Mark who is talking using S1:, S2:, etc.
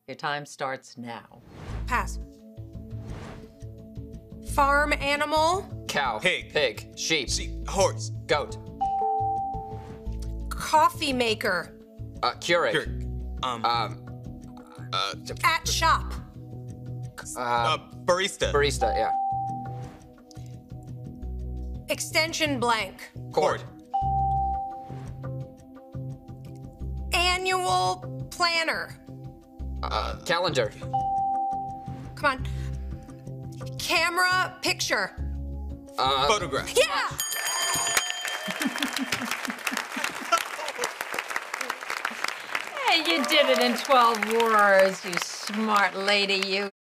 S1: Your time starts now.
S2: Pass. Farm animal.
S3: Cow.
S4: Pig.
S3: Sheep.
S4: Horse.
S3: Goat.
S2: Coffee maker.
S3: Keurig.
S2: At shop.
S4: Barista.
S3: Barista, yeah.
S2: Extension blank.
S3: Cord.
S2: Annual planner.
S3: Calendar.
S2: Come on. Camera picture.
S4: Photograph.
S2: Yeah!
S1: Hey, you did it in 12 words, you smart lady, you.